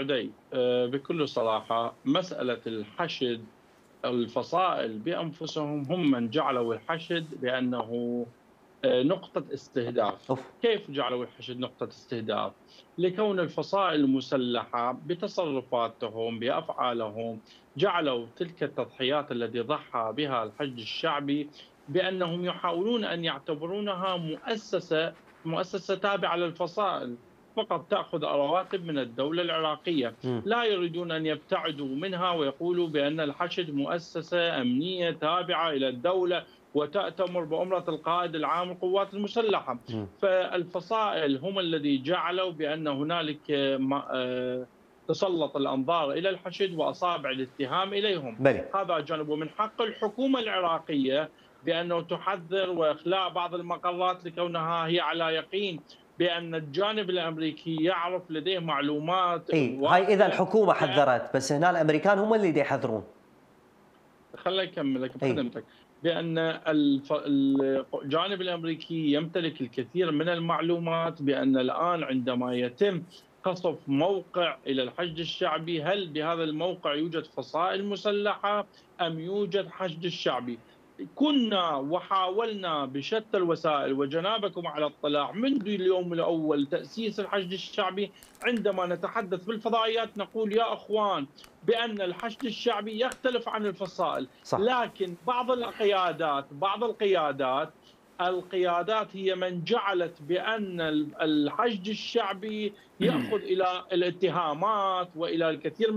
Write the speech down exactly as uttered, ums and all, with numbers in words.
عدي، آه، بكل صراحة مسألة الحشد الفصائل بأنفسهم هم من جعلوا الحشد بأنه آه، نقطة استهداف. أوف. كيف جعلوا الحشد نقطة استهداف؟ لكون الفصائل المسلحة بتصرفاتهم بأفعالهم جعلوا تلك التضحيات التي ضحى بها الحشد الشعبي بأنهم يحاولون أن يعتبرونها مؤسسة مؤسسة تابعة للفصائل، فقط تأخذ رواتب من الدولة العراقية. إمم. لا يريدون أن يبتعدوا منها ويقولوا بأن الحشد مؤسسة أمنية تابعة إلى الدولة وتأتمر بأمرة القائد العام للقوات المسلحة. إمم. فالفصائل هم الذي جعلوا بأن هنالك آه، تسلط الأنظار إلى الحشد وأصابع الاتهام إليهم. بلى. هذا جانب. ومن حق الحكومة العراقية بأنه تحذر وإخلاء بعض المقرات لكونها هي على يقين بأن الجانب الأمريكي يعرف لديه معلومات إي، هاي إذا وافية. الحكومة حذّرت، بس هنا الأمريكان هم اللي دا يحذرون. خليني أكمل لك إي. بخدمتك بأن الف... الجانب الأمريكي يمتلك الكثير من المعلومات بأن الآن عندما يتم قصف موقع إلى الحشد الشعبي، هل بهذا الموقع يوجد فصائل مسلحة أم يوجد حشد الشعبي؟ كنا وحاولنا بشتى الوسائل وجنابكم على اطلاع منذ اليوم الأول تأسيس الحشد الشعبي. عندما نتحدث بالفضائيات نقول يا أخوان بأن الحشد الشعبي يختلف عن الفصائل، صح. لكن بعض القيادات بعض القيادات القيادات هي من جعلت بأن الحشد الشعبي يأخذ إلى الاتهامات وإلى الكثير